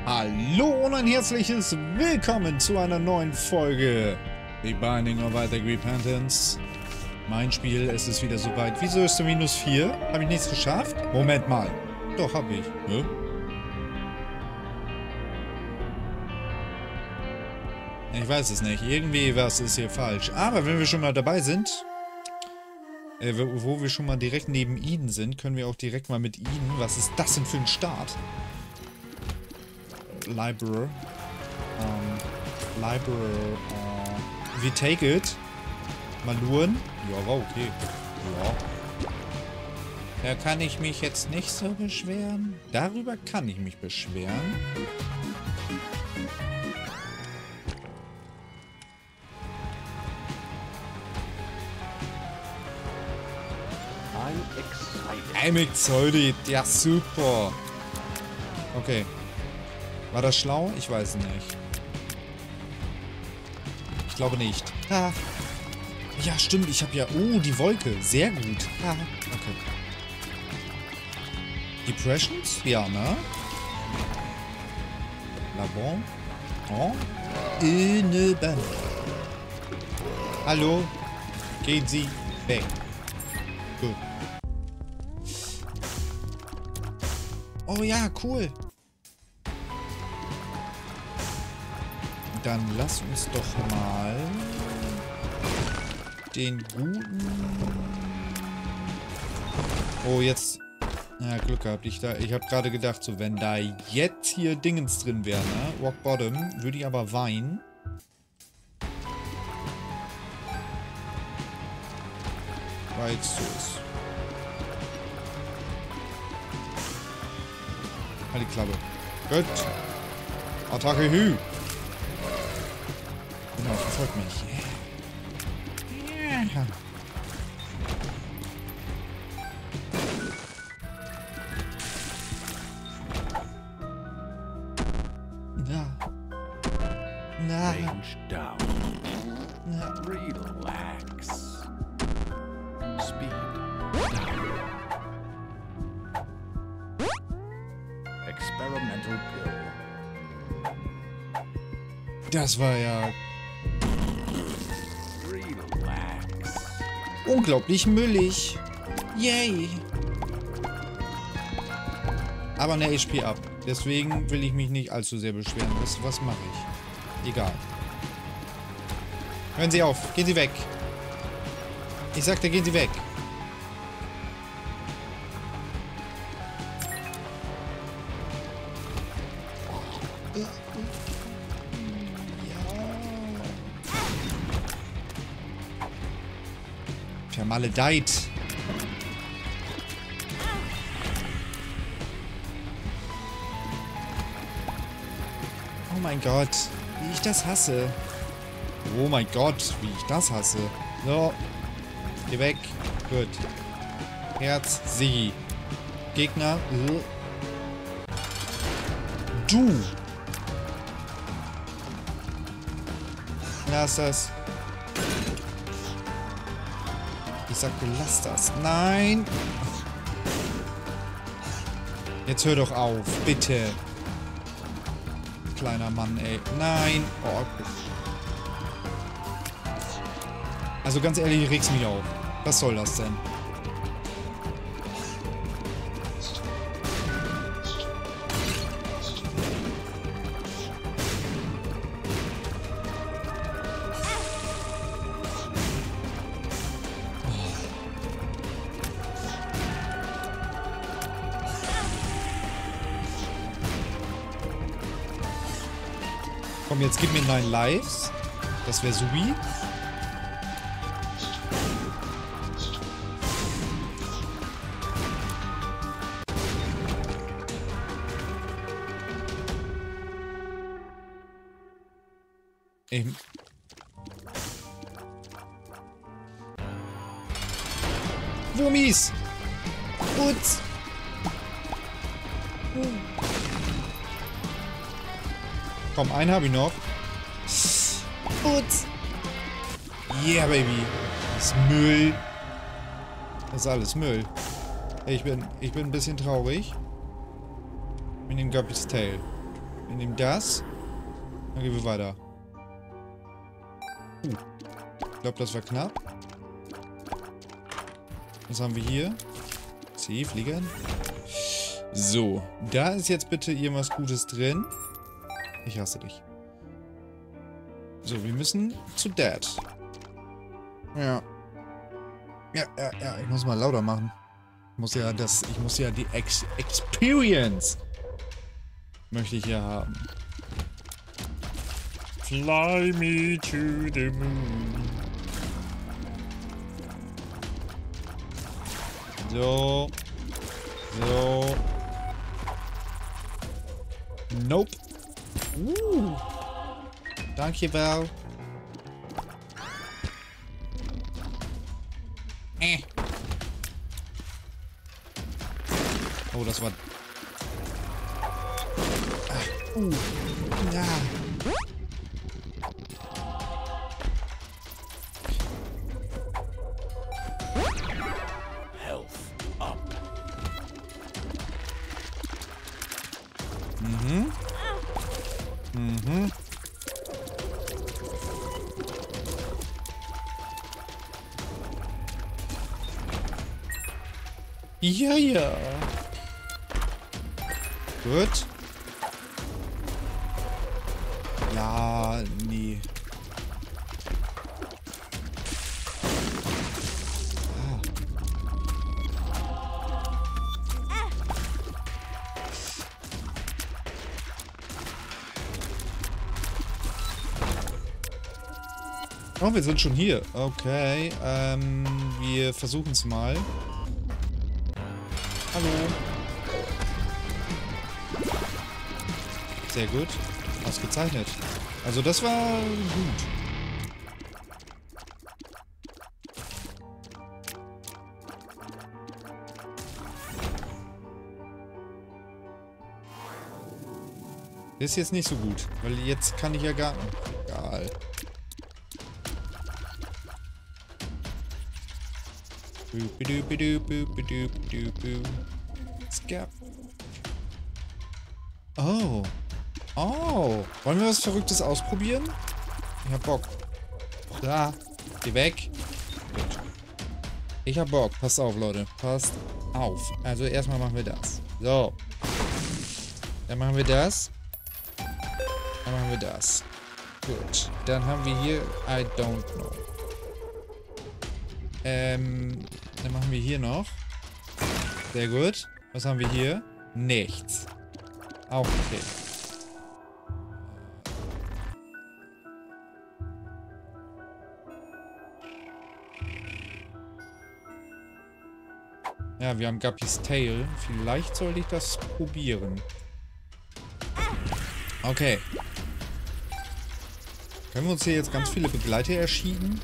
Hallo und ein herzliches Willkommen zu einer neuen Folge The Binding of Isaac Repentance. Mein Spiel, es ist wieder soweit. Wieso ist der -4? Habe ich nichts geschafft? Moment mal. Doch, habe ich. Hä? Ich weiß es nicht. Irgendwie was ist hier falsch. Aber wenn wir schon mal dabei sind, wo wir schon mal direkt neben Eden sind, können wir auch direkt mal mit Eden. Was ist das denn für ein Start? Library. We take it. Maluren. Ja, war okay. Ja. Da kann ich mich jetzt nicht so beschweren. Darüber kann ich mich beschweren. I'm excited. Ja, super. Okay. War das schlau? Ich weiß es nicht. Ich glaube nicht. Ah. Ja, stimmt. Ich habe ja... Oh, die Wolke. Sehr gut. Ah. Okay. Depressions? Ja, ne? La bon. Oh. Eine Band. Hallo? Gehen Sie weg. Gut. Oh ja, cool. Dann lass uns doch mal den guten... Oh, jetzt... Ja, Glück gehabt. Ich habe gerade gedacht, so wenn da jetzt hier Dingens drin wäre, ne? Rock Bottom, würde ich aber weinen. Weil es so ist. Halt die Klappe. Gut. Attacke Hü. Genau, verfolgt mich. Yeah. Na. Range down. Na. Relax. Speed down. Experimental pull. Das war ja Relax. unglaublich müllig. Yay. Aber eine HP ab. Deswegen will ich mich nicht allzu sehr beschweren. Was mache ich? Egal. Hören Sie auf. Gehen Sie weg. Ich sagte, gehen Sie weg. Vermaledeit. Oh mein Gott, wie ich das hasse. Oh mein Gott, wie ich das hasse. So. Geh weg. Gut. Herz, Sigi. Gegner. Du. Lass das. Ich sagte, lass das. Nein. Jetzt hör doch auf, bitte. Kleiner Mann, ey. Nein. Oh. Also ganz ehrlich, ich reg's mich auf. Was soll das denn? Komm, jetzt gib mir 9 Lives. Das wäre subi. Eben. Wurmis! Putz! Komm, einen habe ich noch. Putz! Yeah, baby! Das ist Müll. Das ist alles Müll. Ich bin ein bisschen traurig. Wir nehmen Guppy's Tail. Wir nehmen das. Dann gehen wir weiter. Ich glaube, das war knapp. Was haben wir hier? C, Fliegern. So, da ist jetzt bitte irgendwas Gutes drin. Ich hasse dich. So, wir müssen zu Dad. Ja. Ja, ich muss mal lauter machen. Ich muss ja die Experience möchte ich ja haben. Fly me to the moon. So. So. Nope. Danke, Val. Oh, das war... Ja. Health up. Mhm. Mhm. Ja. Gut. Ja, nee. Oh, wir sind schon hier. Okay, wir versuchen es mal. Hallo. Sehr gut. Ausgezeichnet. Also das war gut. Das ist jetzt nicht so gut, weil jetzt kann ich ja gar nicht. Egal. Scap. Oh. Oh. Wollen wir was Verrücktes ausprobieren? Ich hab Bock. Da. Geh weg. Gut. Ich hab Bock. Passt auf, Leute. Passt auf. Also erstmal machen wir das. So. Dann machen wir das. Dann machen wir das. Gut. Dann haben wir hier I don't know. Dann machen wir hier noch. Sehr gut. Was haben wir hier? Nichts. Auch okay. Ja, wir haben Guppys Tail. Vielleicht sollte ich das probieren. Okay. Können wir uns hier jetzt ganz viele Begleiter erschienen?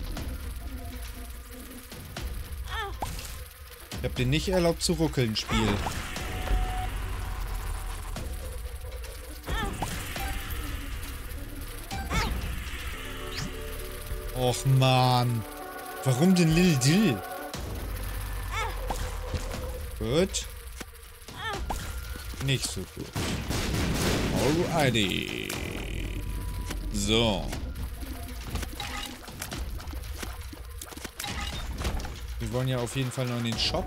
Ich hab dir nicht erlaubt zu ruckeln, Spiel. Och man. Warum denn Lil Dill? Gut. Nicht so gut. Alrighty. So. Wir wollen ja auf jeden Fall noch in den Shop.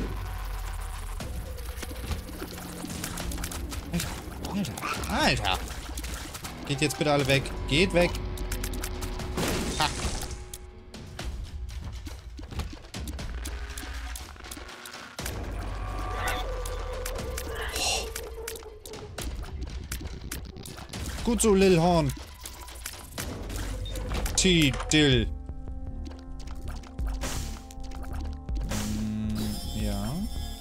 Alter. Geht jetzt bitte alle weg. Geht weg. Ha. Gut so, Lil Horn. T-Dill. Ja.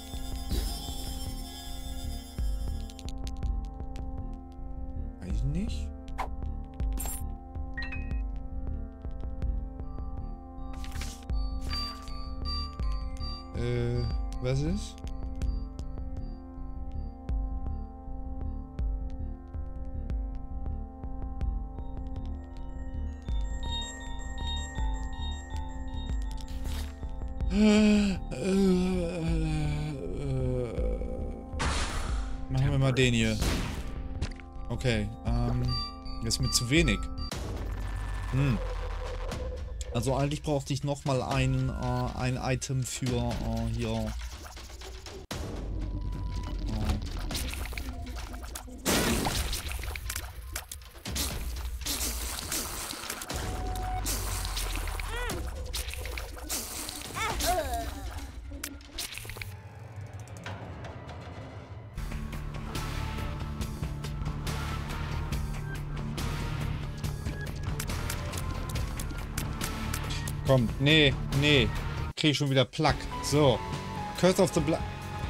Weiß ich nicht. Was ist? Machen wir mal den hier. Okay, das ist mir zu wenig. Also eigentlich brauchte ich nochmal ein Item für hier. Komm, nee. Krieg ich schon wieder Plack. So. Curse of the Blind.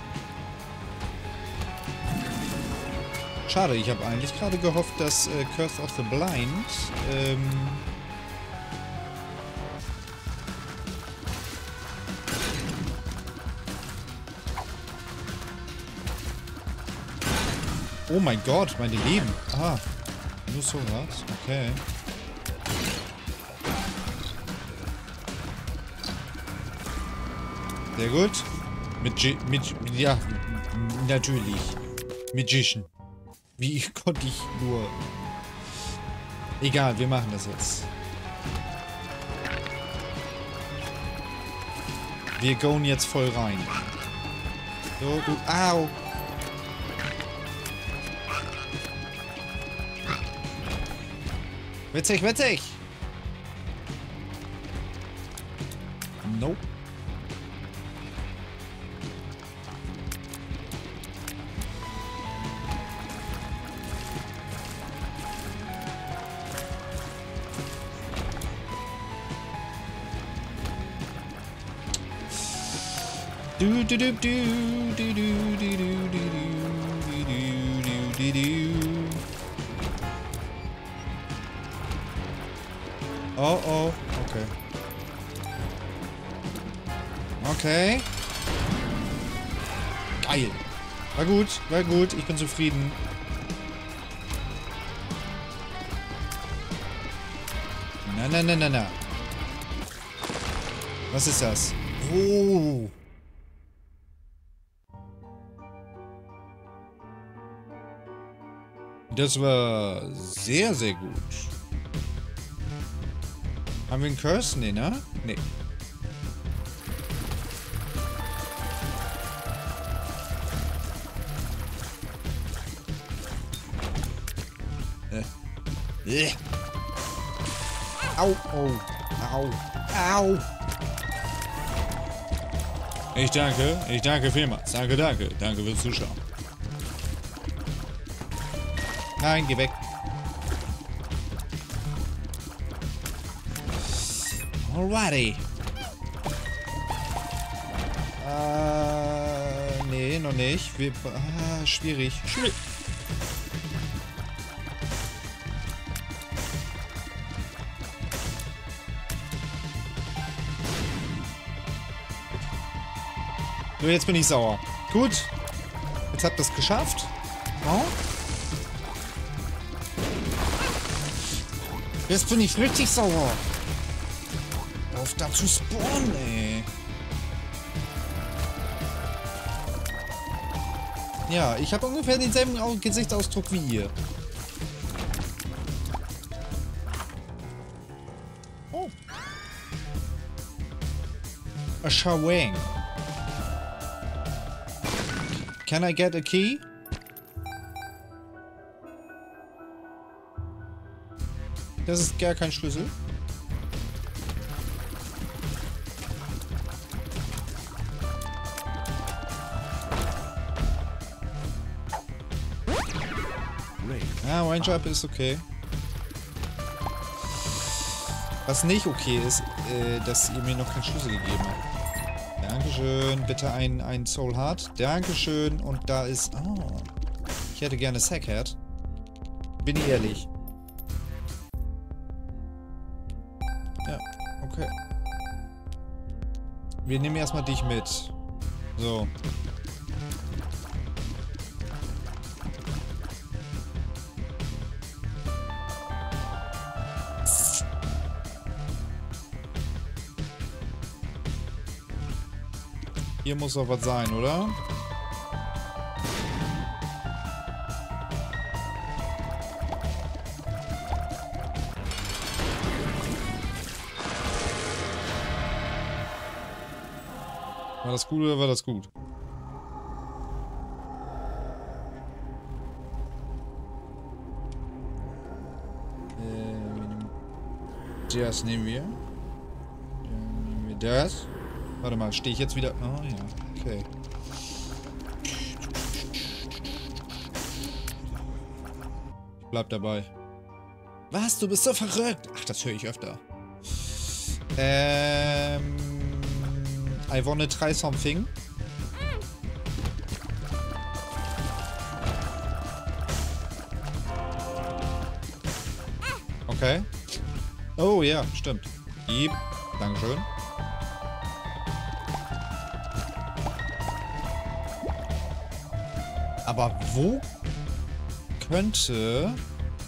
Schade, ich habe eigentlich gerade gehofft, dass Curse of the Blind oh mein Gott, meine Leben. Ah, nur so was. Okay. Sehr gut. Ja, natürlich. Magician. Wie konnte ich nur... Egal, wir machen das jetzt. Wir gehen jetzt voll rein. So, du... Au! Witzig! Nope. Oh, okay. Okay. Geil. War gut, ich bin zufrieden. Na. Was ist das? Oh. Das war sehr, sehr gut. Haben wir einen Curse? Nee, ne? Nee. Au. Ich danke vielmals. Danke fürs Zuschauen. Nein, geh weg. Alrighty. Nee, noch nicht. Schwierig. So, jetzt bin ich sauer. Gut. Jetzt habt ihr es geschafft. Oh. Jetzt bin ich richtig sauer. Auf da zu spawnen, ey. Ja, ich habe ungefähr denselben Gesichtsausdruck wie ihr. Oh. A Shawang. Can I get a key? Das ist gar kein Schlüssel. Ja, Wind-Up ist okay. Was nicht okay ist, dass ihr mir noch keinen Schlüssel gegeben habt. Dankeschön. Bitte ein Soul Heart. Dankeschön. Und da ist... Oh. Ich hätte gerne Sackhead. Bin ich ehrlich. Ja, okay. Wir nehmen erstmal dich mit. So. Hier muss doch was sein, oder? War das gut oder war das gut? Das nehmen wir. Dann nehmen wir das. Warte mal, stehe ich jetzt wieder... Oh ja, okay. Ich bleib dabei. Was? Du bist so verrückt! Ach, das höre ich öfter. I wanna try something. Okay. Oh ja, stimmt. Yep. Dankeschön. Aber wo könnte...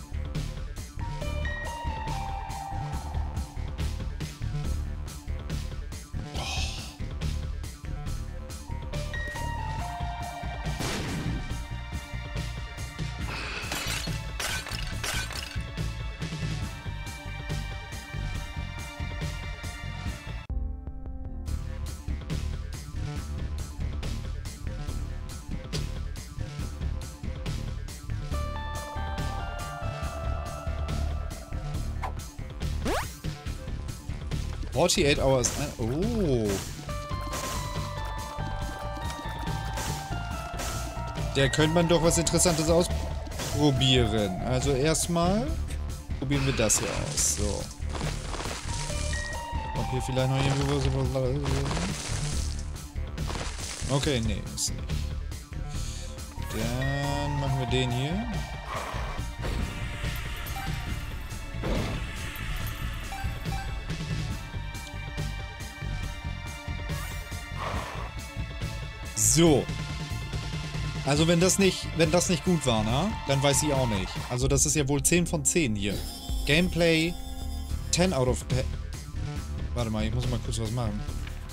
Oh. 48 hours. Oh. Da könnte man doch was Interessantes ausprobieren. Also erstmal probieren wir das hier aus. So. Ob hier vielleicht noch irgendwo was... Okay, nee, ist nicht. Dann machen wir den hier. So. Also wenn das nicht gut war, ne? Dann weiß ich auch nicht. Also das ist ja wohl 10 von 10 hier. Gameplay 10 out of 10. Warte mal, ich muss mal kurz was machen.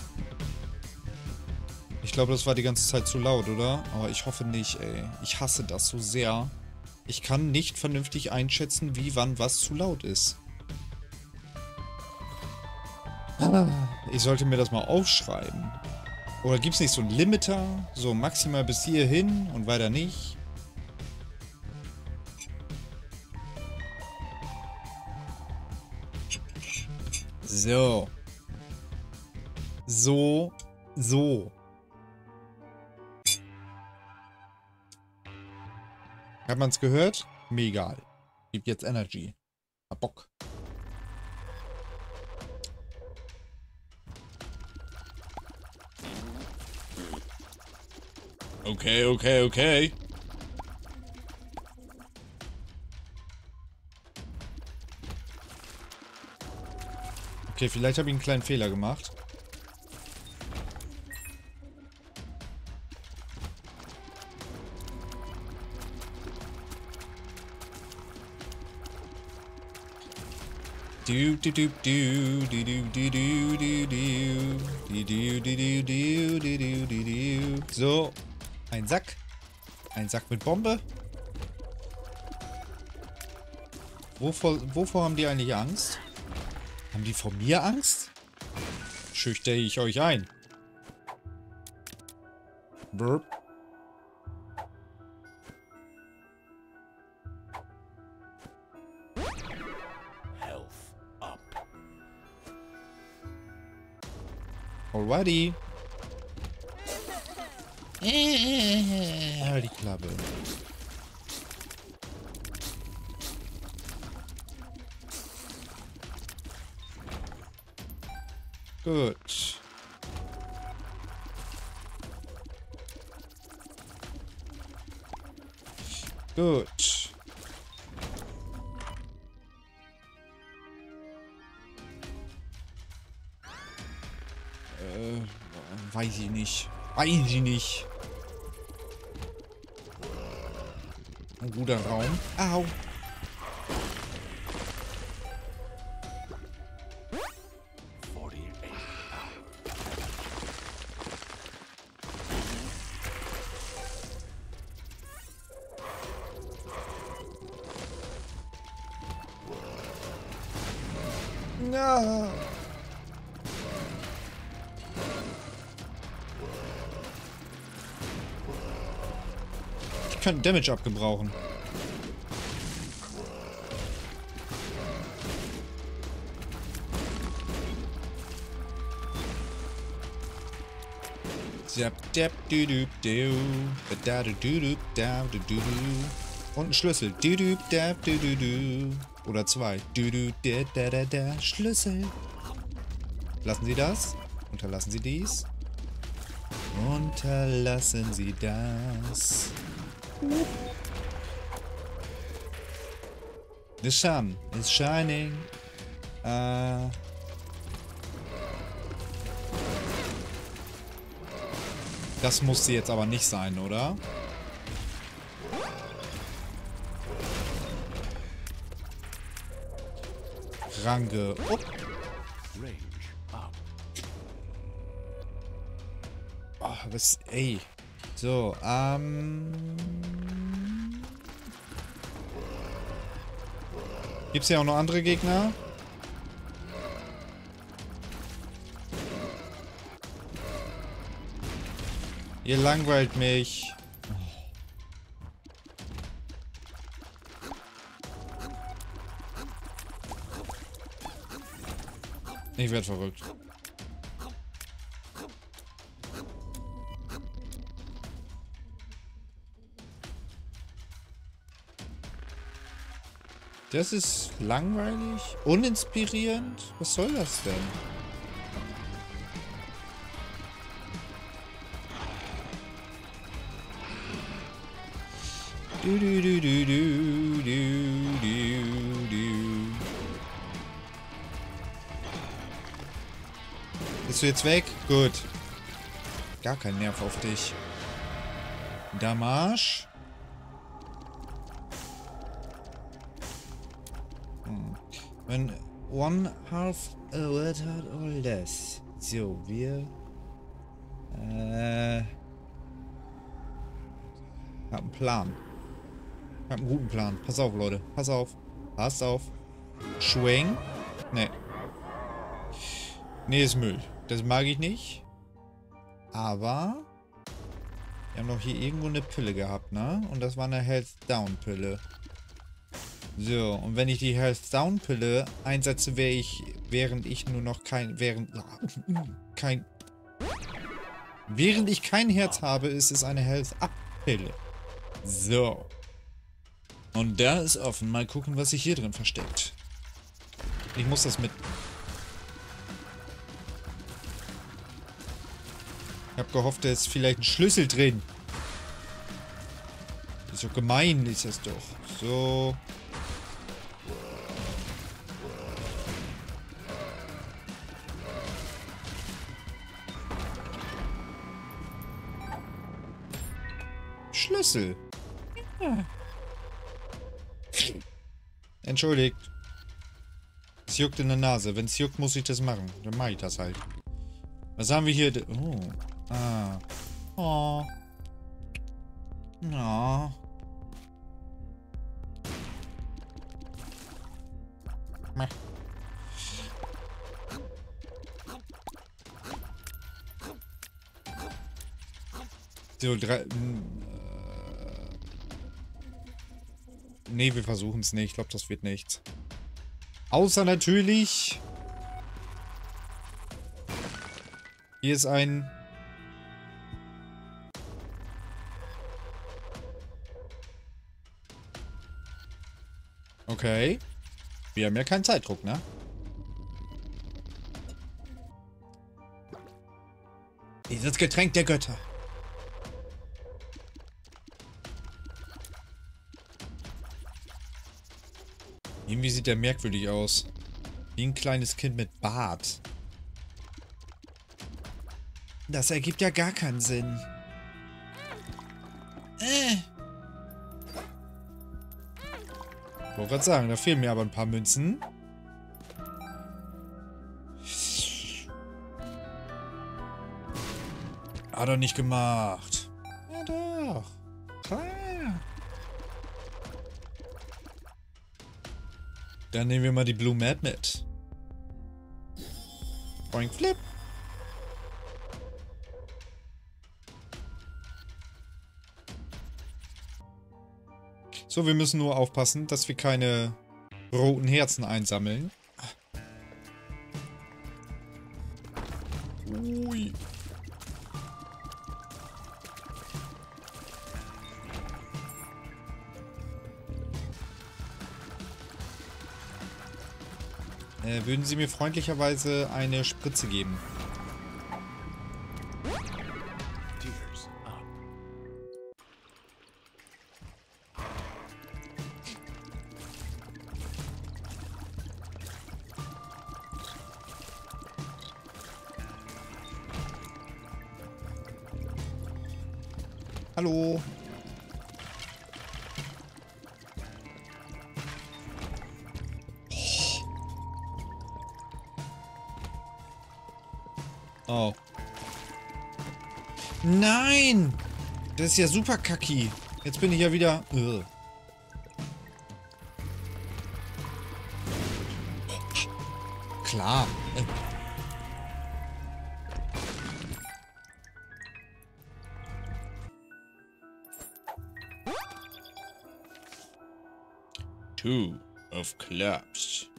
Ich glaube, das war die ganze Zeit zu laut, oder? Aber ich hoffe nicht, ey. Ich hasse das so sehr. Ich kann nicht vernünftig einschätzen, wie, wann, was zu laut ist. Ich sollte mir das mal aufschreiben. Oder gibt es nicht so einen Limiter? So maximal bis hierhin und weiter nicht? So. So. Hat man es gehört? Mir egal. Gibt jetzt Energy. Hab Bock. Okay. Okay, vielleicht habe ich einen kleinen Fehler gemacht. So. Ein Sack. Ein Sack mit Bombe. Wovor haben die eigentlich Angst? Haben die vor mir Angst? Schüchtere ich euch ein. Burp. Health up. Alrighty. Die Klappe. Gut. Gut. Weiß ich nicht. Ein guter Raum. Au. No. könnten Damage abgebrauchen. Und ein Schlüssel. Oder zwei. Schlüssel. Lassen Sie das. Unterlassen Sie dies. Unterlassen Sie das. The sun is shining. Das muss sie jetzt aber nicht sein, oder? Range. Oh. Oh, was. Ey. So, Gibt's hier auch noch andere Gegner? Ihr langweilt mich. Ich werd verrückt. Das ist langweilig, uninspirierend. Was soll das denn? Bist du jetzt weg? Gut. Gar kein Nerv auf dich. Damage. When one half a word or less. So, wir... hab einen Plan. Ich hab einen guten Plan. Pass auf, Leute. Pass auf. Pass auf. Schwing. Nee. Nee, ist Müll. Das mag ich nicht. Aber... wir haben doch hier irgendwo eine Pille gehabt, ne? Und das war eine Health-Down-Pille. So, und wenn ich die Health-Down-Pille einsetze, während ich kein Herz habe, ist es eine Health-Up-Pille. So. Und da ist offen. Mal gucken, was sich hier drin versteckt. Ich muss das mit... Ich habe gehofft, da ist vielleicht ein Schlüssel drin. Ist so gemein, ist das doch. So... Schlüssel. Ja. Entschuldigt. Es juckt in der Nase. Wenn es juckt, muss ich das machen. Dann mache ich das halt. Was haben wir hier? Oh. Ah. Oh. No. Meh. So, nee, wir versuchen es nicht. Ich glaube, das wird nichts. Außer natürlich... hier ist ein... okay. Wir haben ja keinen Zeitdruck, ne? Dieses Getränk der Götter. Irgendwie sieht der merkwürdig aus. Wie ein kleines Kind mit Bart. Das ergibt ja gar keinen Sinn. Ich wollte gerade sagen, da fehlen mir aber ein paar Münzen. Hat er nicht gemacht. Ja doch. Klar. Dann nehmen wir mal die Blue Mad mit. Boing Flip. So, wir müssen nur aufpassen, dass wir keine roten Herzen einsammeln. Ui. Würden Sie mir freundlicherweise eine Spritze geben? Tears up. Hallo? Oh. Nein! Das ist ja super kacki. Jetzt bin ich ja wieder... Klar. Two of Clubs.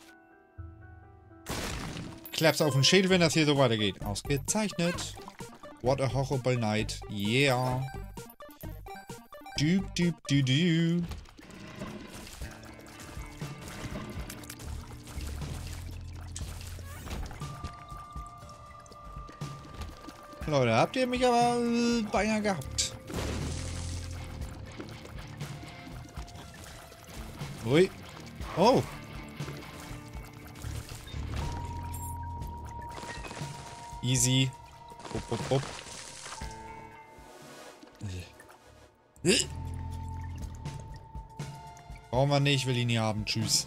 Klaps auf den Schädel, wenn das hier so weitergeht. Ausgezeichnet. What a horrible night. Yeah. Doop, doop, doo, doo. Leute, habt ihr mich aber beinahe gehabt. Ui. Oh. Easy. Hopp, hopp, hopp. Brauchen wir nicht, will ihn nie haben. Tschüss.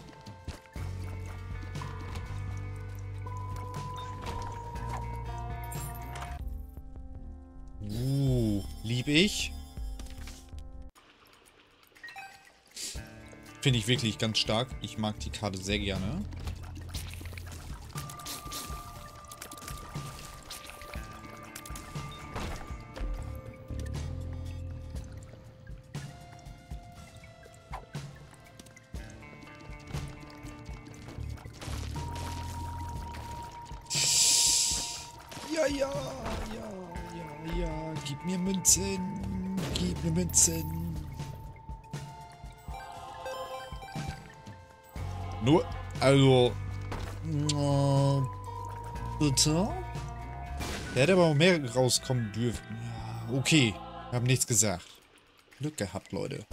Lieb ich. Finde ich wirklich ganz stark. Ich mag die Karte sehr gerne. Ja. Gib mir Münzen. Gib mir Münzen. Nur, also... bitte? Der hätte aber auch mehr rauskommen dürfen. Ja, okay, wir haben nichts gesagt. Glück gehabt, Leute.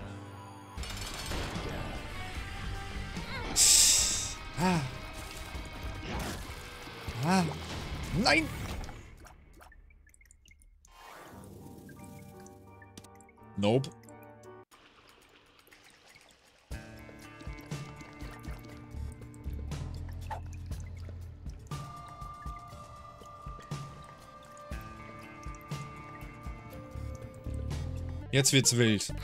Nein! Nope. Jetzt wird's wild.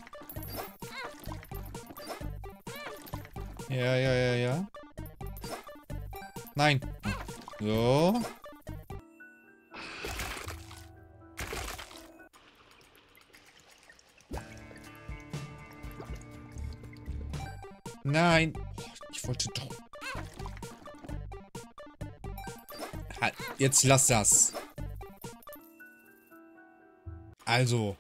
Ja. Nein. So. Nein. Ich wollte doch... Halt, jetzt lass das. Also.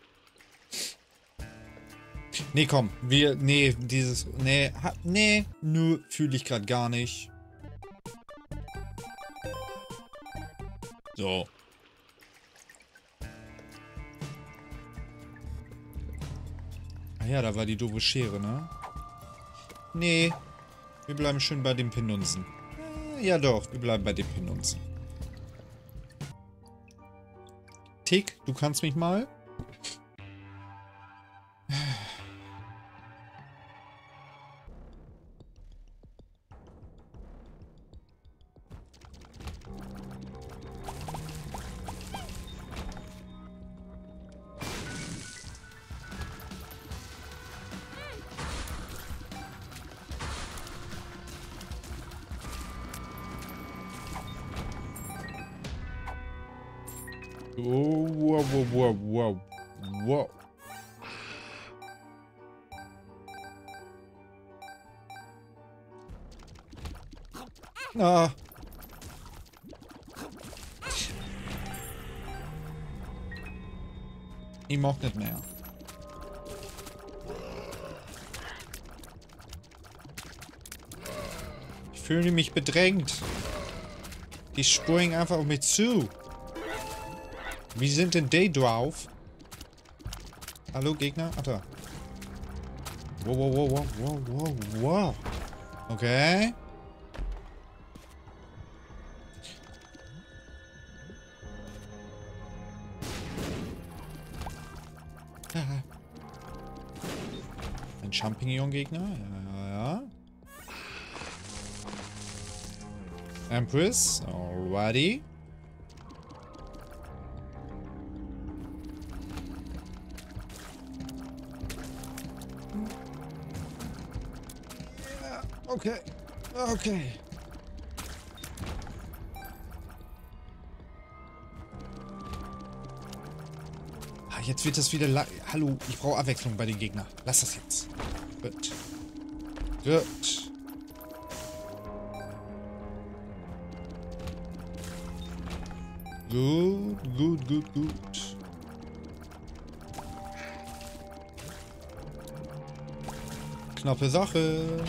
Nee, komm. Nee, dieses... Nee, nö, fühle ich gerade gar nicht. So. Ah ja, da war die doofe Schere, ne? Nee. Wir bleiben schön bei den Penunzen. Ja doch, wir bleiben bei den Penunzen. Tick, du kannst mich mal. Oh, wow. Ah. Ich mag nicht mehr. Ich fühle mich bedrängt. Die springen einfach auf mich zu. Wie sind denn die drauf? Hallo, Gegner? Ach da. Wow, wow, wow, wow, wow, wow, wow. Okay. Ein Champignon-Gegner? Ja. Empress, alrighty. Ja, okay. Okay. Ah, jetzt wird das wieder... Hallo, ich brauche Abwechslung bei den Gegnern. Lass das jetzt. Gut. Gut. Gut, gut, gut, gut. Knappe Sache.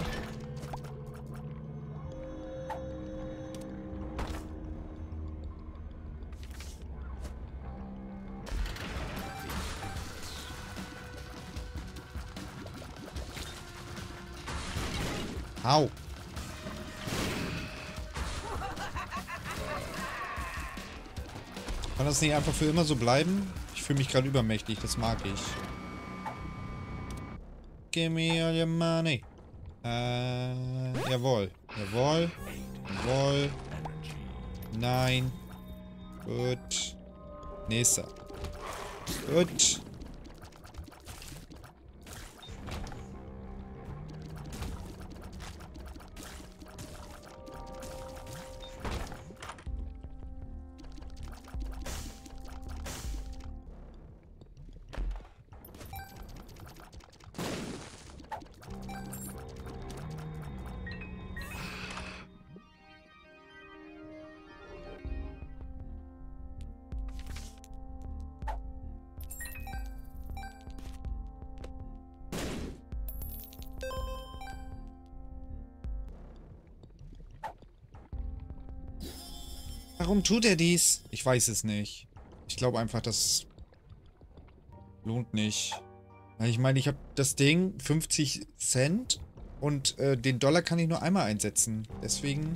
Au. Kann das nicht einfach für immer so bleiben? Ich fühle mich gerade übermächtig, das mag ich. Give me all your money. Jawohl. Jawohl. Jawohl. Nein. Gut. Nächster. Gut. Warum tut er dies? Ich weiß es nicht. Ich glaube einfach, das lohnt nicht. Ich meine, ich habe das Ding 50 Cent und den Dollar kann ich nur einmal einsetzen. Deswegen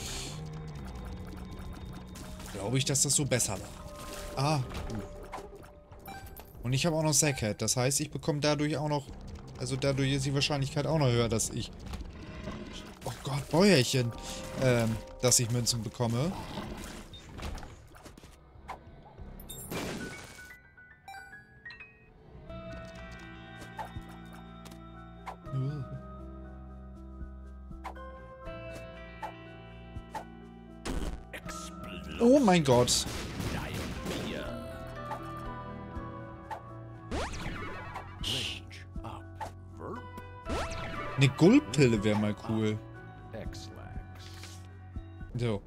glaube ich, dass das so besser war. Ah. Und ich habe auch noch Sackhead. Das heißt, ich bekomme dadurch auch noch... Also dadurch ist die Wahrscheinlichkeit auch noch höher, dass ich... Oh Gott, Bäuerchen. Dass ich Münzen bekomme. Oh mein Gott. Eine Guldpille wäre mal cool. So.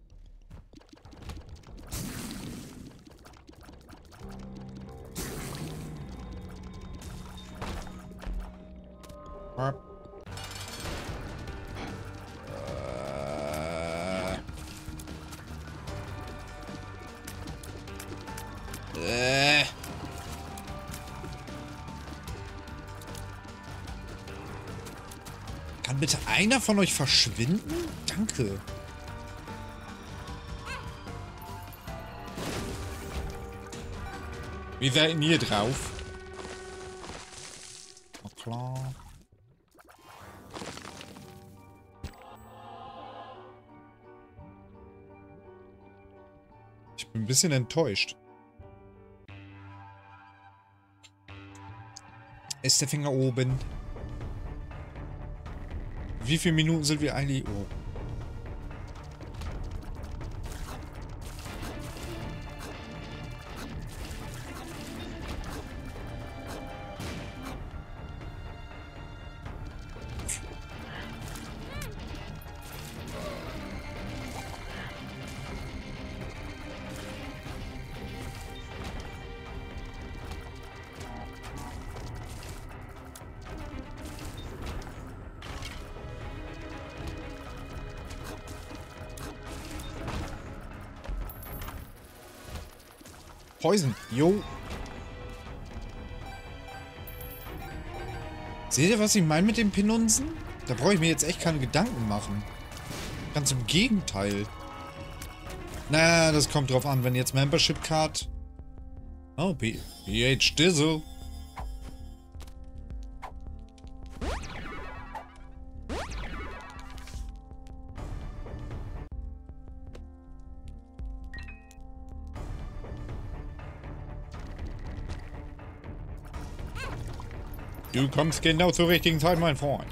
Kann bitte einer von euch verschwinden? Danke. Wie seid ihr hier drauf? Na klar. Ich bin ein bisschen enttäuscht. Ist der Finger oben? Wie viele Minuten sind wir eigentlich? Oh. Poison. Jo. Seht ihr, was ich meine mit den Pinunzen? Da brauche ich mir jetzt echt keine Gedanken machen. Ganz im Gegenteil. Na, das kommt drauf an, wenn jetzt Membership Card... Oh, PH Dizzle. Du kommst genau zur richtigen Zeit, mein Freund.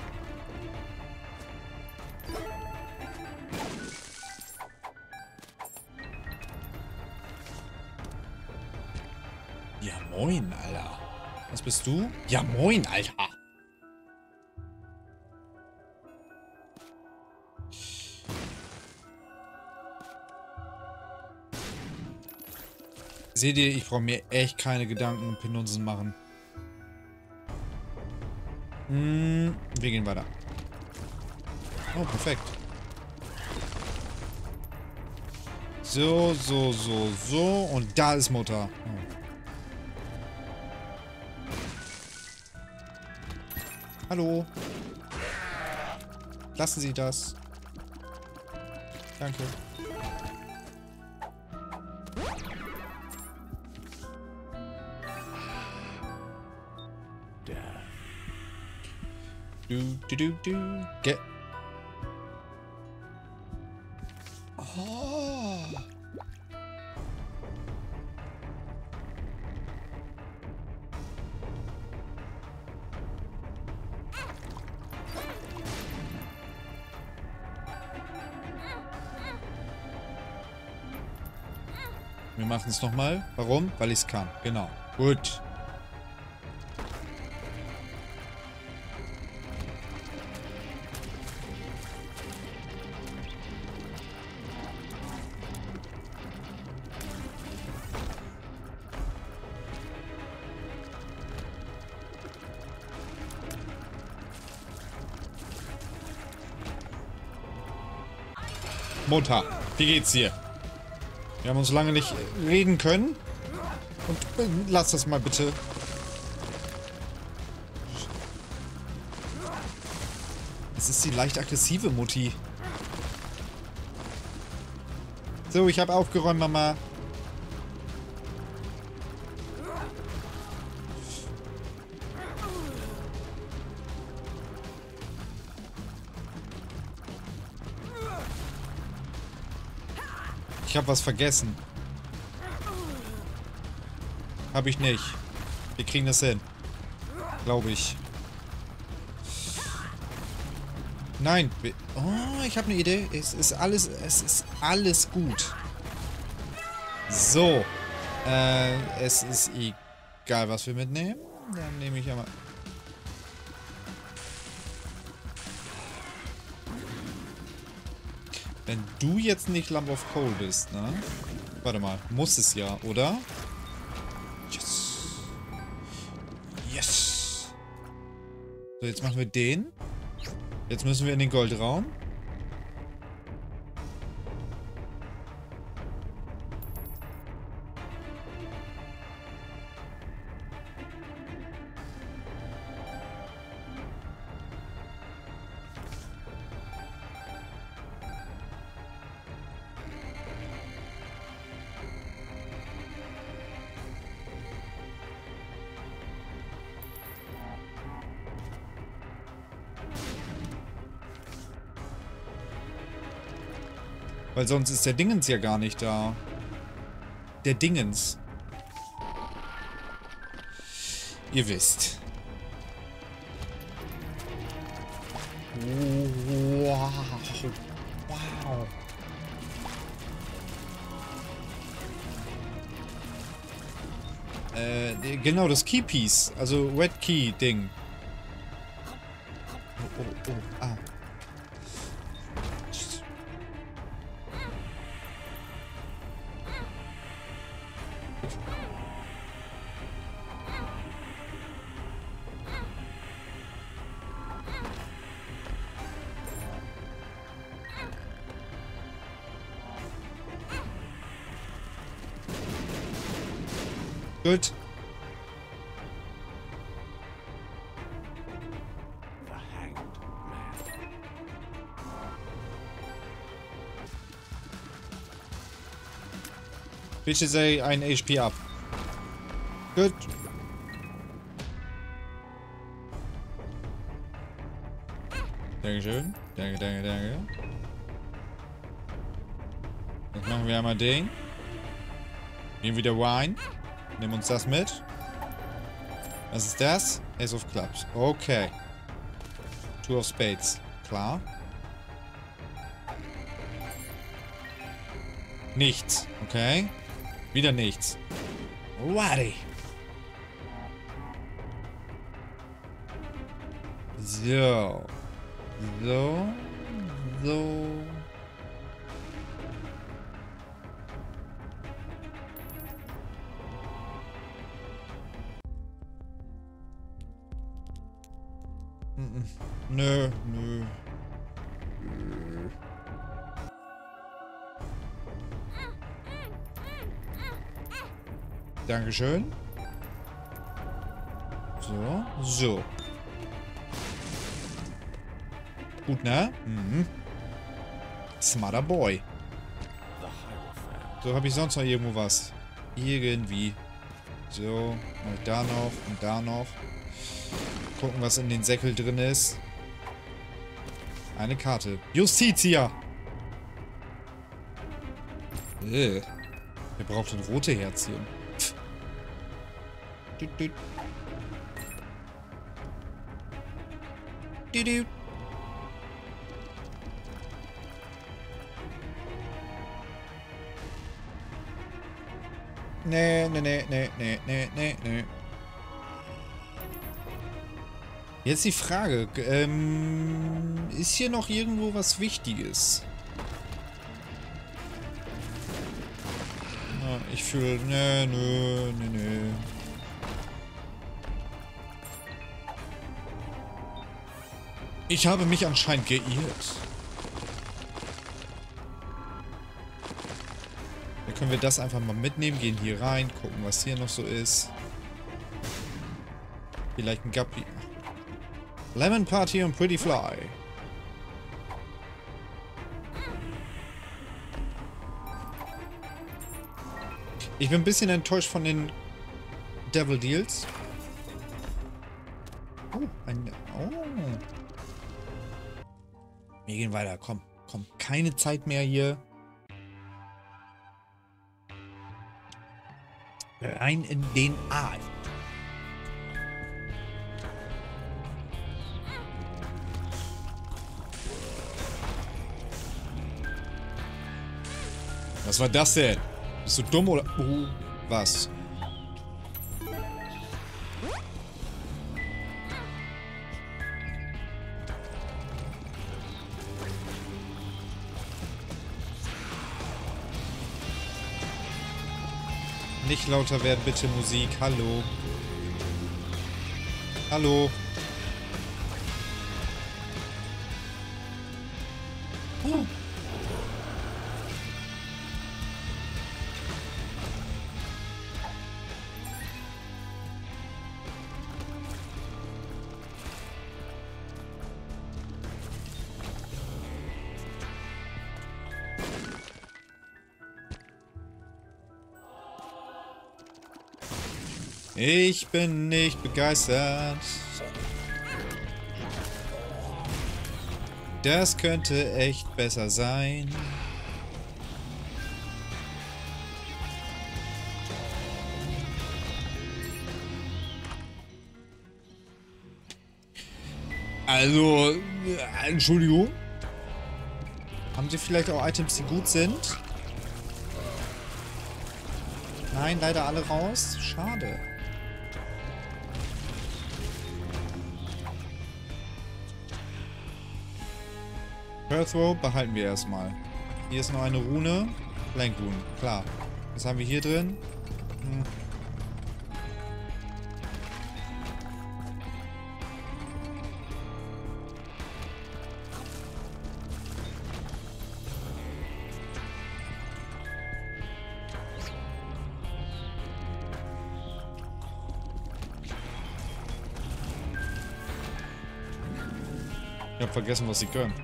Ja, moin, Alter. Was bist du? Ja, moin, Alter. Seht ihr, ich brauche mir echt keine Gedanken um Pinunzen machen. Wir gehen weiter. Oh, perfekt. So, so, so, so. Und da ist Mutter. Oh. Hallo. Lassen Sie das. Danke. Du. Get. Oh. Wir machen es nochmal. Warum? Weil ich es kann. Genau. Gut. Mutter, wie geht's dir? Wir haben uns lange nicht reden können. Und lass das mal bitte. Es ist die leicht aggressive Mutti. So, ich habe aufgeräumt, Mama. Ich habe was vergessen. Habe ich nicht. Wir kriegen das hin. Glaube ich. Nein. Oh, ich habe eine Idee. Es ist alles gut. So. Es ist egal, was wir mitnehmen. Dann nehme ich ja mal... Wenn du jetzt nicht Lump of Coal bist, ne? Warte mal, muss es ja, oder? Yes. Yes. So, jetzt machen wir den. Jetzt müssen wir in den Goldraum. Weil sonst ist der Dingens ja gar nicht da. Der Dingens. Ihr wisst. Wow. Wow. Genau, das Keypiece. Also Red Key Ding. Oh. Ah. Gut. The Hanged Man. Bitte sei ein HP ab. Gut. Dankeschön. Danke, danke, danke. Jetzt machen wir einmal den. Nehmen wieder Wine. Nehmen uns das mit. Was ist das? Ace of Clubs. Okay. Two of Spades. Klar. Nichts. Okay. Wieder nichts. Alrighty. So. So. So. Nö, nö. Dankeschön. So, so. Gut, ne? Mhm. Smarter Boy. The Hierophant. So, habe ich sonst noch irgendwo was? Irgendwie. So, mach ich da noch und da noch. Gucken, was in den Säckel drin ist. Eine Karte. Justitia! Wer braucht ein rote Herzchen? Pff. Düt, düt. Düt, düt. Nee, nee, nee, nee, nee, nee, nee, nee. Jetzt die Frage, ist hier noch irgendwo was Wichtiges? Na, ich fühle, nee, nö, nee, nee. Ich habe mich anscheinend geirrt. Dann können wir das einfach mal mitnehmen, gehen hier rein, gucken, was hier noch so ist. Vielleicht ein Guppy. Lemon Party und Pretty Fly. Ich bin ein bisschen enttäuscht von den Devil Deals. Oh, oh. Wir gehen weiter. Komm, komm. Keine Zeit mehr hier. Rein in den Aal. Was war das denn? Bist du dumm oder... was? Nicht lauter werden, bitte, Musik. Hallo. Hallo. Ich bin nicht begeistert. Das könnte echt besser sein. Also, Entschuldigung. Haben Sie vielleicht auch Items, die gut sind? Nein, leider alle raus. Schade. Earthrow behalten wir erstmal. Hier ist noch eine Rune. Blank Rune, klar. Was haben wir hier drin? Ich hab vergessen, was sie können.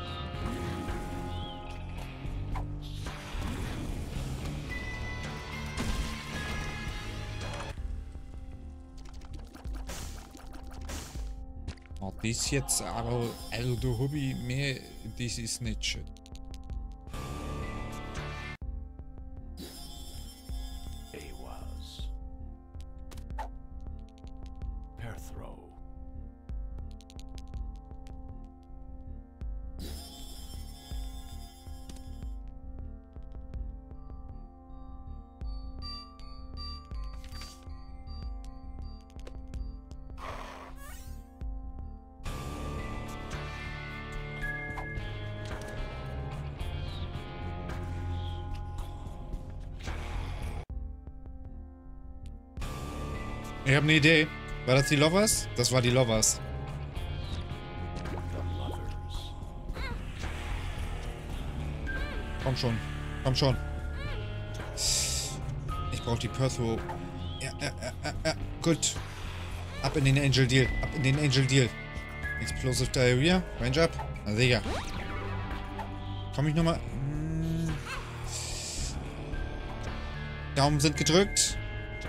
Oh, das jetzt aber, also da hab ich mehr, das ist nicht schön. Awas. Perthro. Ich habe eine Idee. War das die Lovers? Das war die Lovers. The Lovers. Komm schon. Komm schon. Ich brauche die Perthro. Ja. Gut. Ab in den Angel Deal. Ab in den Angel Deal. Explosive Diarrhea. Range up. Na sicher. Komm ich nochmal. Daumen sind gedrückt.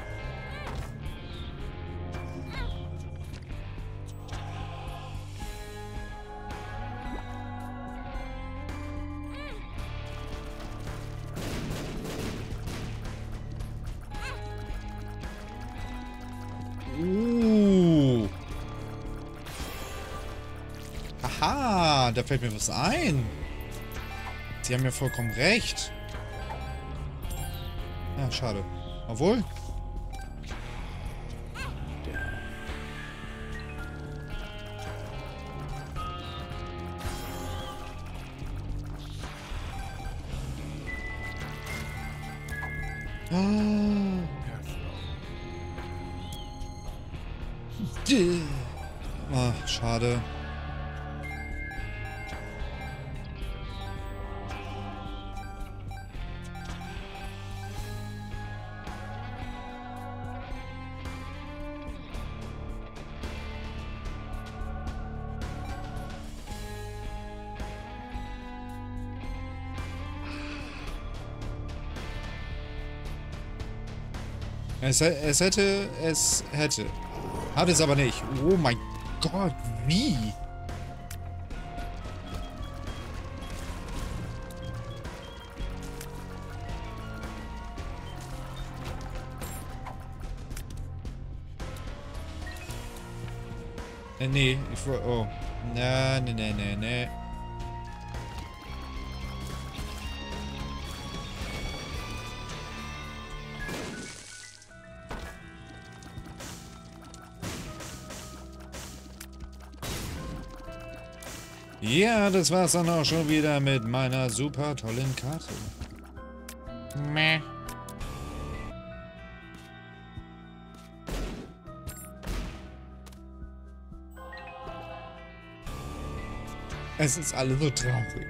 Aha, da fällt mir was ein. Sie haben ja vollkommen recht. Ja, schade. Obwohl. Ah, schade. Es hätte. Hat es aber nicht. Oh mein Gott, wie? Nee, ich wollte. Oh. Nee. Ja, das war's dann auch schon wieder mit meiner super tollen Karte. Meh. Es ist alles so traurig.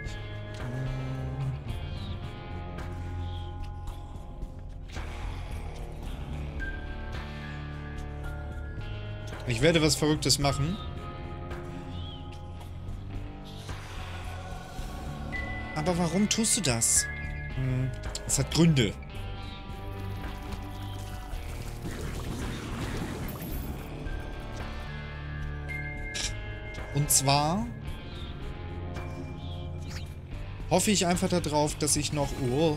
Ich werde was Verrücktes machen. Aber warum tust du das? Es hat Gründe. Und zwar hoffe ich einfach darauf, dass ich noch...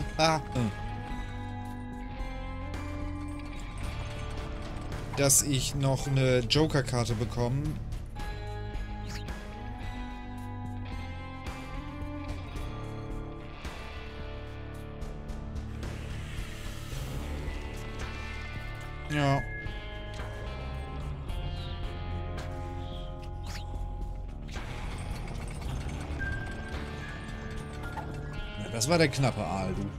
dass ich noch eine Joker-Karte bekomme. Ja. Das war der knappe Aal, du.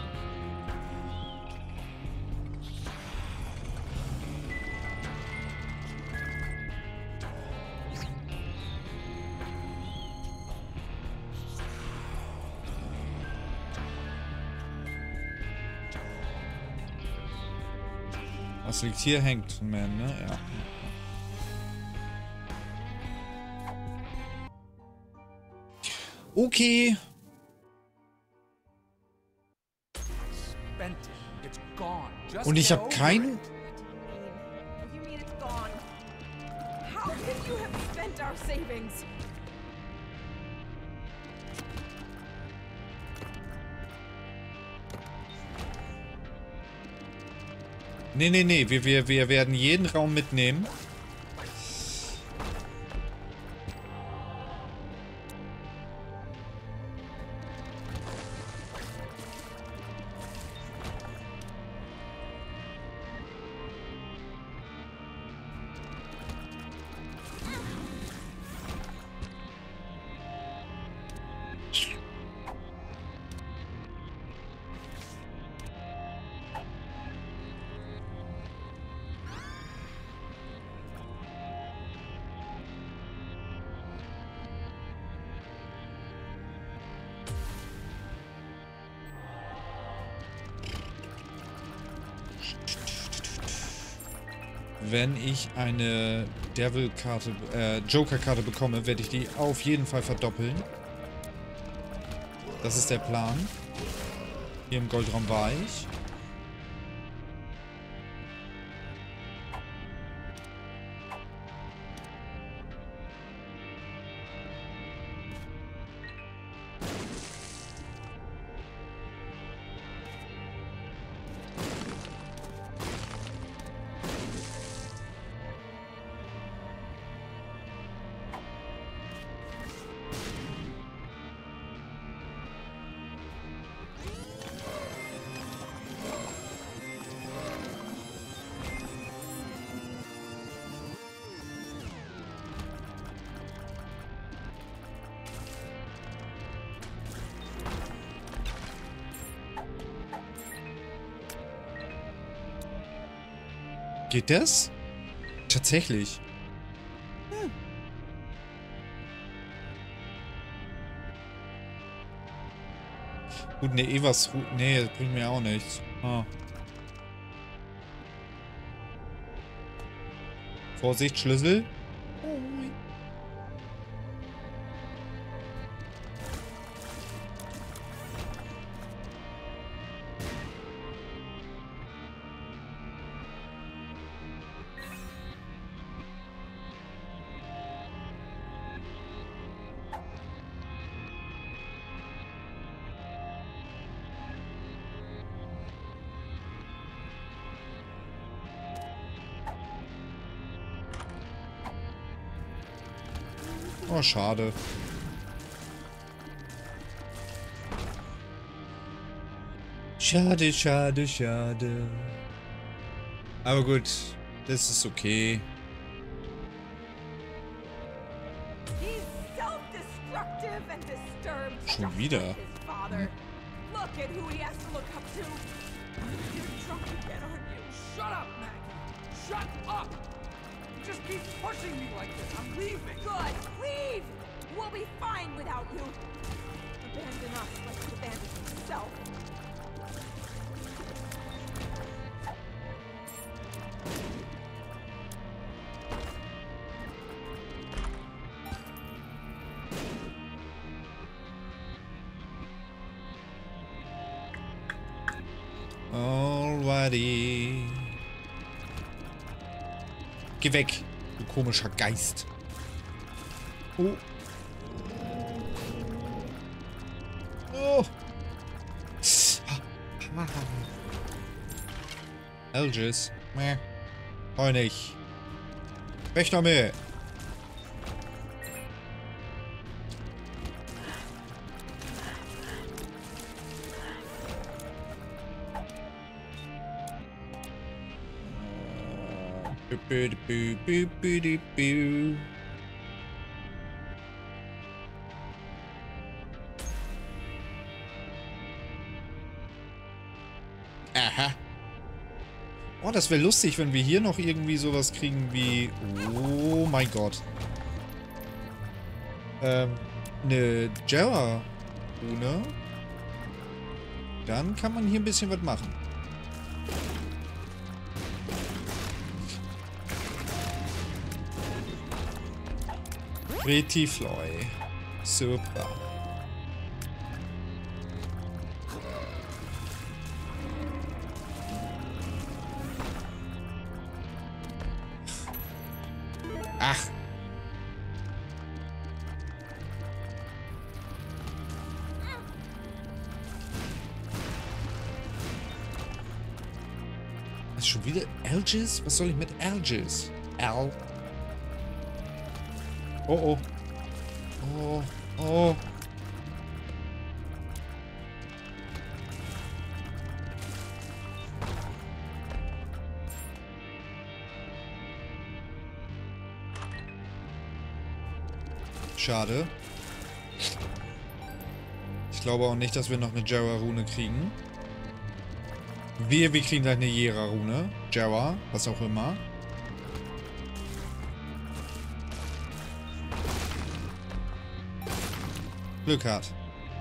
Was liegt hier? Hängt, man, ne? Ja. Okay. Spent it. It's gone. Just Und ich get habe over keinen... it. What do you mean it's gone? How could you have spent our savings? Nee, nee, nee. Wir werden jeden Raum mitnehmen. Wenn ich eine Devil-Karte, Joker-Karte bekomme, werde ich die auf jeden Fall verdoppeln. Das ist der Plan. Hier im Goldraum war ich. Geht das? Tatsächlich. Hm. Gut, ne, Evas... Nee, das bringt mir auch nichts. Ah. Vorsicht, Schlüssel. Oh, schade. Schade, schade, schade. Aber gut, das ist okay. He's self-destructive and disturbed. Schon just wieder. like his father. Look at who he has to look up to. You're drunk again, aren't you? Shut up, Maggie. Shut up. You just keep pushing me like this. I'm leaving. Good. Leave. We'll be fine without you. Abandon us like he abandoned himself. Alrighty. Geh weg, du komischer Geist. Oh. Oh. Algis. Meh. Heu nicht. Weg damit. Aha. Oh, das wäre lustig, wenn wir hier noch irgendwie sowas kriegen wie... Oh mein Gott. Eine Jera-Rune. Dann kann man hier ein bisschen was machen. Pretty Fly. Super. Ist schon wieder Algis? Was soll ich mit Algis? Al. Oh, oh. Oh, oh. Schade. Ich glaube auch nicht, dass wir noch eine Jera-Rune kriegen. Wir kriegen gleich eine Jera-Rune. Jera, was auch immer. Glück hat.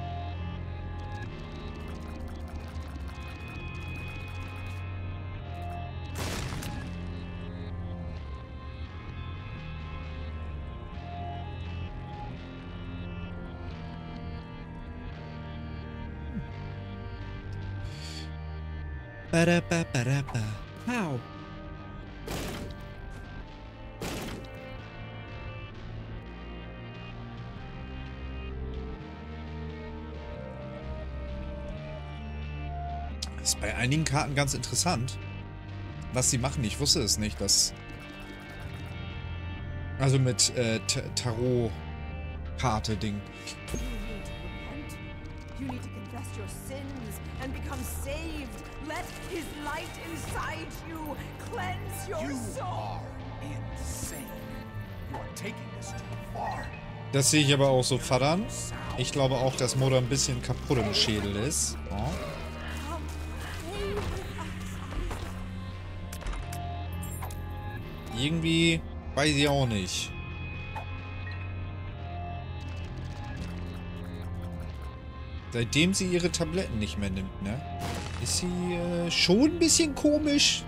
Ba-da-ba-ba-da-ba. Wow. Das ist bei einigen Karten ganz interessant, was sie machen. Ich wusste es nicht, dass... Also mit Tarot-Karte-Ding. You need to confess your sins and become saved. Let his light inside you cleanse your soul. are insane. You are taking this too far. Das sehe ich aber auch so verdammt. Ich glaube auch, dass Moda ein bisschen kaputt im Schädel ist. Oh. Irgendwie weiß ich auch nicht. Seitdem sie ihre Tabletten nicht mehr nimmt, ne? Ist sie schon ein bisschen komisch.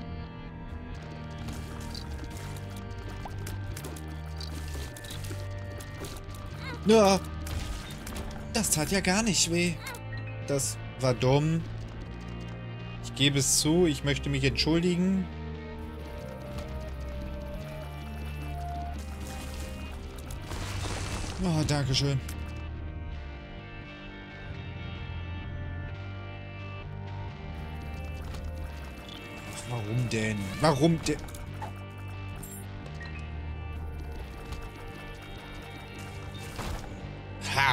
Ja. Das tat ja gar nicht weh. Das war dumm. Ich gebe es zu, ich möchte mich entschuldigen. Oh, dankeschön. Warum denn? Warum denn? Ha!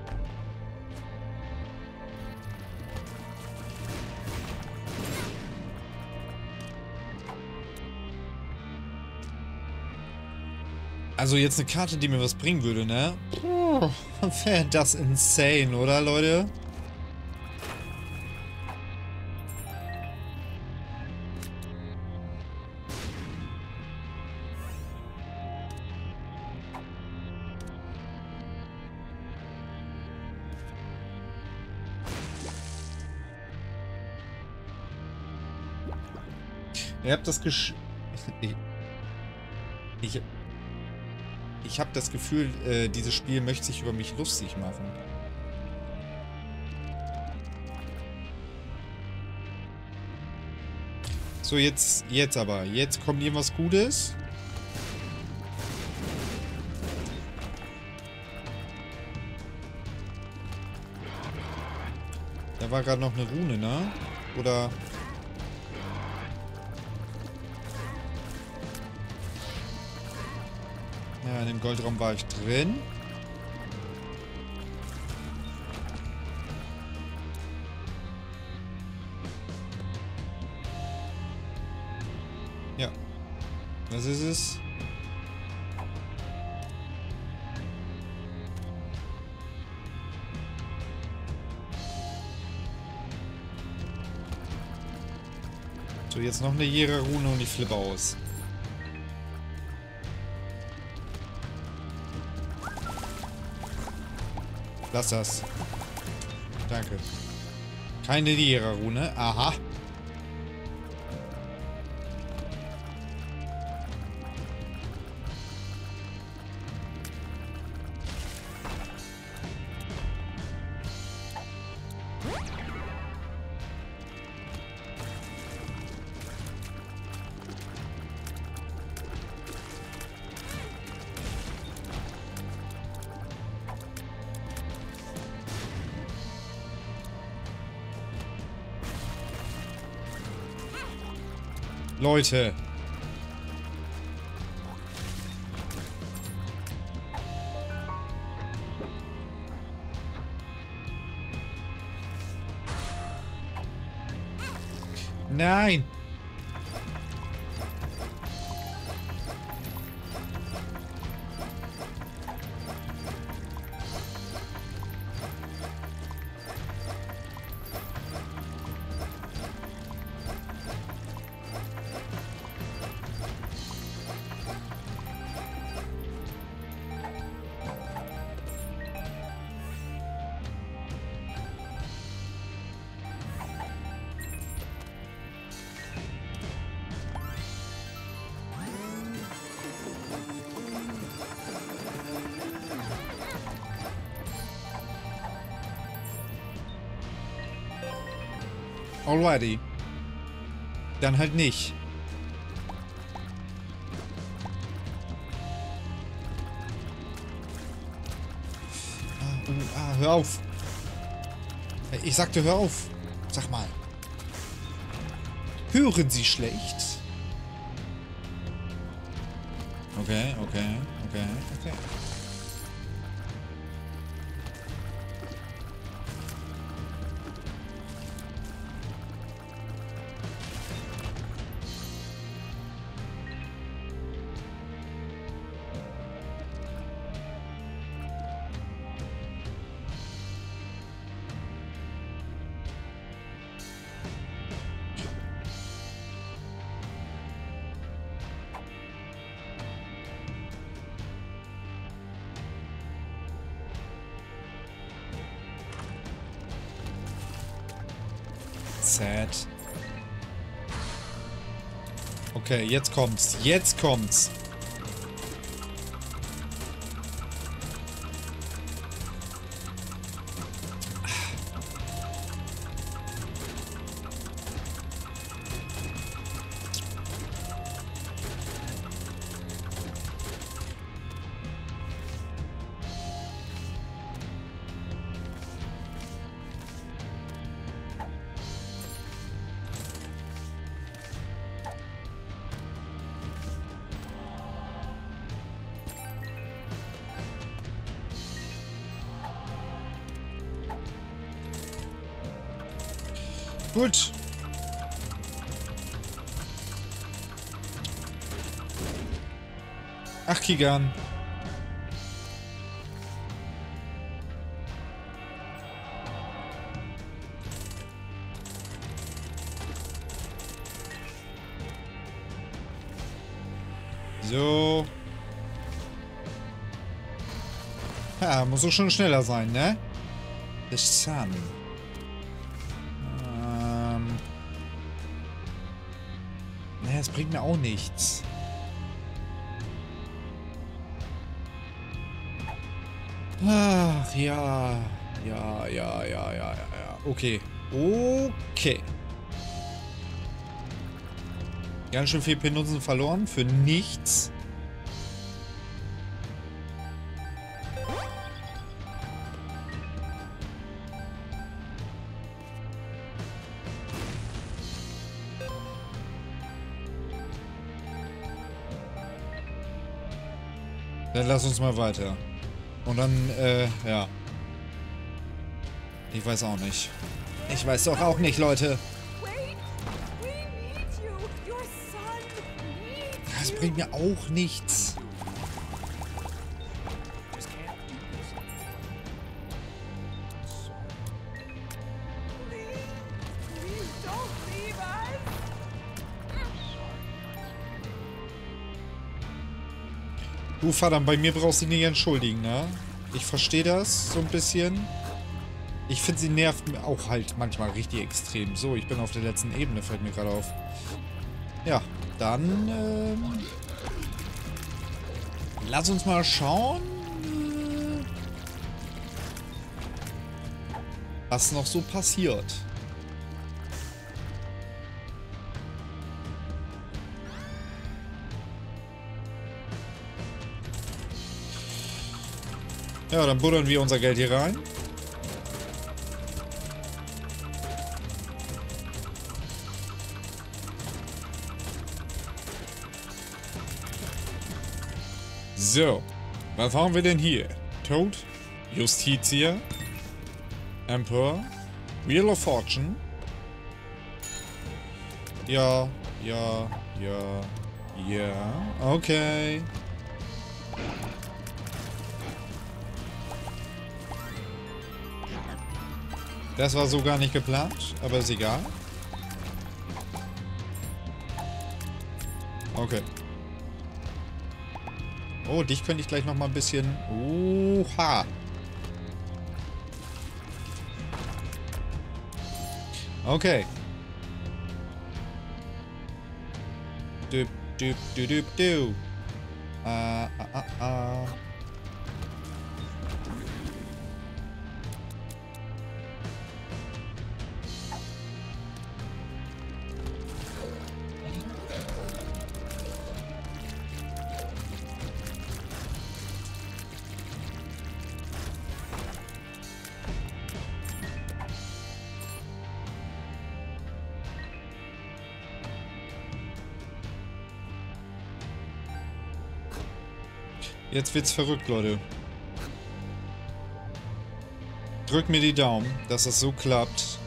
Also jetzt eine Karte, die mir was bringen würde, ne? Wäre das insane, oder, Leute? Ihr habt das Ich habe das Gefühl, dieses Spiel möchte sich über mich lustig machen. So, jetzt aber. Jetzt kommt irgendwas Gutes. Da war gerade noch eine Rune, ne? Oder... Ja, in dem Goldraum war ich drin. Ja. Was ist es? So, jetzt noch eine Jera-Rune und ich flippe aus. Lass das. Danke. Keine Jera-Rune. Aha. Leute. Nein. Alrighty. Dann halt nicht. Hör auf. Ich sagte, hör auf. Sag mal. Hören Sie schlecht? Okay. Sad. Okay, jetzt kommt's. Jetzt kommt's. Gut. Ach, Kigan. So. Ja, muss doch schon schneller sein, ne? The Sun. Naja, es bringt mir auch nichts. Ach, ja. Ja. Okay. Okay. Ganz schön viel Penutzen verloren für nichts. Dann lass uns mal weiter. Und dann, ja. Ich weiß auch nicht. Ich weiß doch auch nicht, Leute. Das bringt mir auch nichts. Du, verdammt, bei mir brauchst du dich nicht entschuldigen, ne? Ich verstehe das so ein bisschen. Ich finde, sie nervt auch halt manchmal richtig extrem. So, ich bin auf der letzten Ebene, fällt mir gerade auf. Ja, dann, lass uns mal schauen, was noch so passiert. Ja, dann buddern wir unser Geld hier rein. So. Was haben wir denn hier? Toad. Justitia. Emperor. Wheel of Fortune. Ja. Ja. Ja. Ja. Okay. Das war so gar nicht geplant, aber ist egal. Okay. Oh, dich könnte ich gleich noch mal ein bisschen... Oha. Okay. Düb, düb, düb, düb, düb. Jetzt wird's verrückt, Leute. Drückt mir die Daumen, dass das so klappt.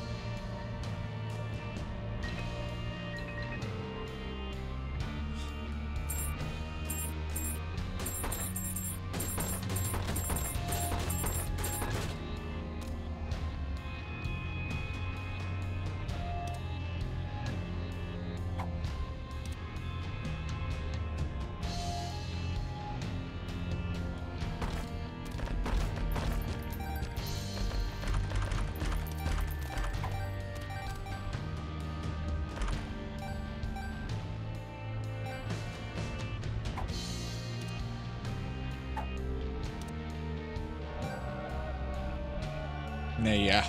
Naja.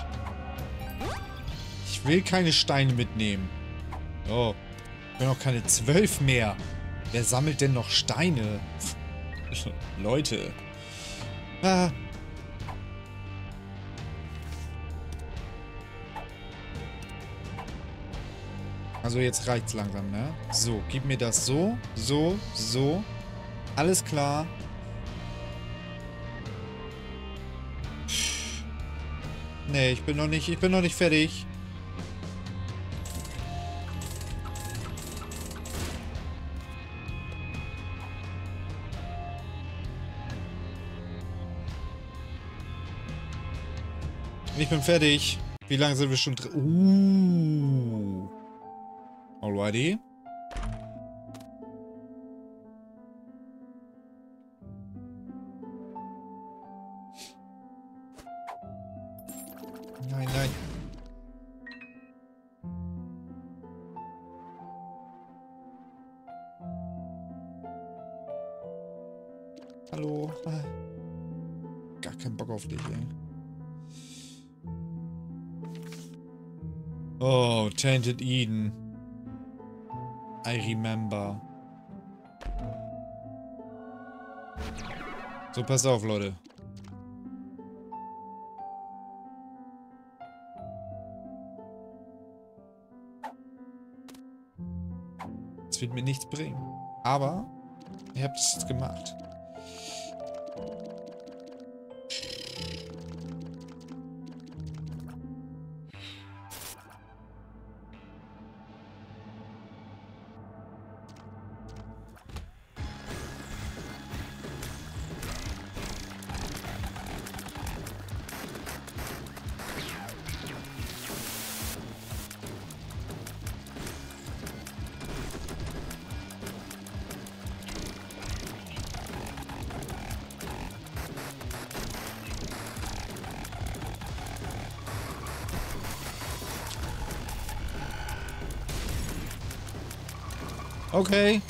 Ich will keine Steine mitnehmen. Oh. Ich bin auch keine 12 mehr. Wer sammelt denn noch Steine? Leute. Ah. Also jetzt reicht's langsam, ne? So, gib mir das so, so, so. Alles klar. Nee, ich bin noch nicht fertig. Ich bin fertig. Wie lange sind wir schon drin? Alrighty. Nein, nein. Hallo. Gar keinen Bock auf dich, ey. Oh, Tainted Eden. I remember. So, pass auf, Leute. Das wird mir nichts bringen. Aber ihr habt es jetzt gemacht. Okay.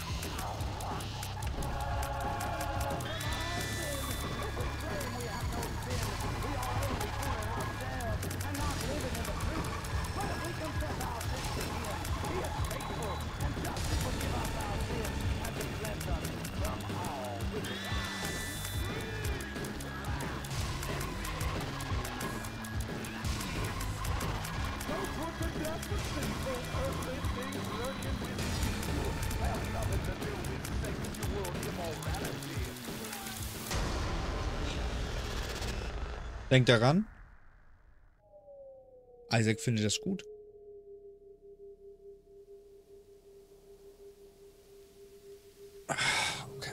Denkt daran. Isaac findet das gut. Okay.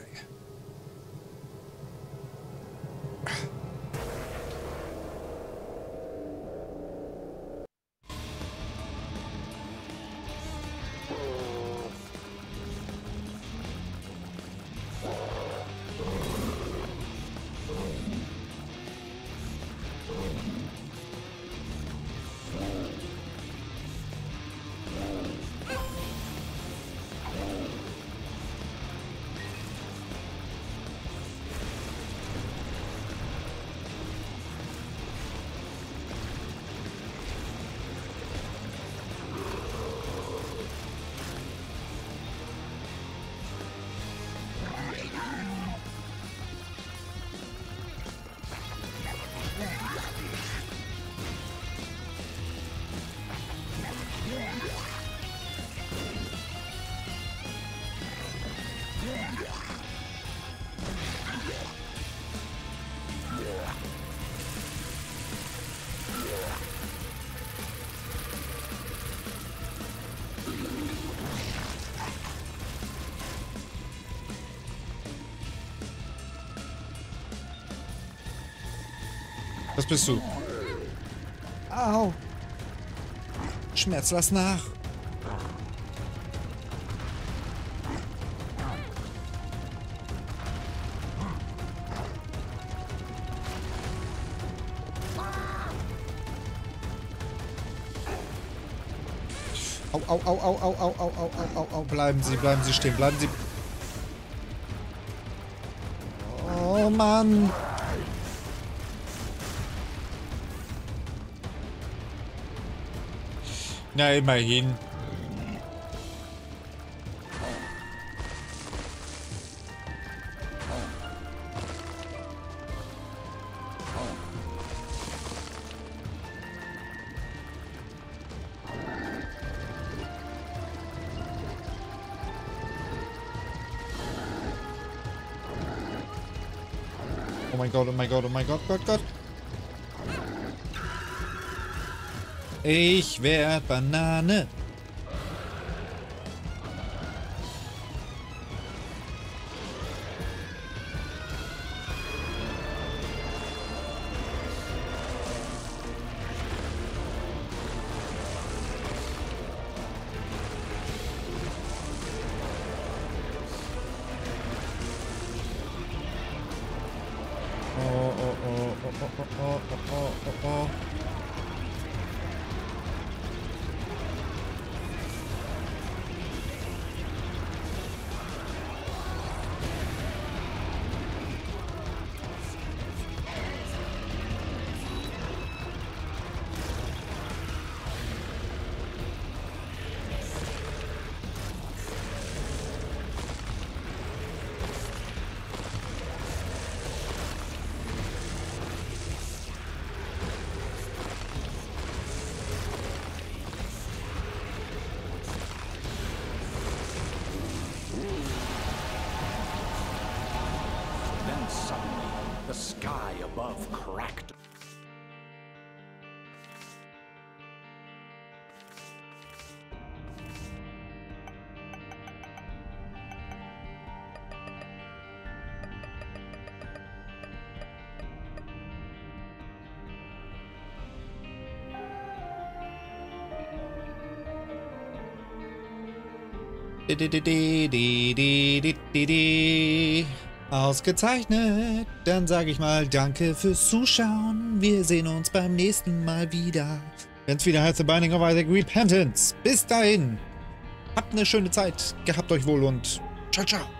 Was bist du? Au! Schmerz, lass nach! Au, au, au, au, au, au, au, au, au, au, bleiben Sie stehen, bleiben Sie... Oh Mann! Na, immerhin. Oh mein Gott, oh mein Gott, oh mein Gott, Gott. Ich werd Banane. Oh. Suddenly, the sky above cracked. Ausgezeichnet. Dann sage ich mal danke fürs Zuschauen. Wir sehen uns beim nächsten Mal wieder, wenn es wieder heißt The Binding of Isaac Repentance. Bis dahin. Habt eine schöne Zeit. Gehabt euch wohl und ciao, ciao.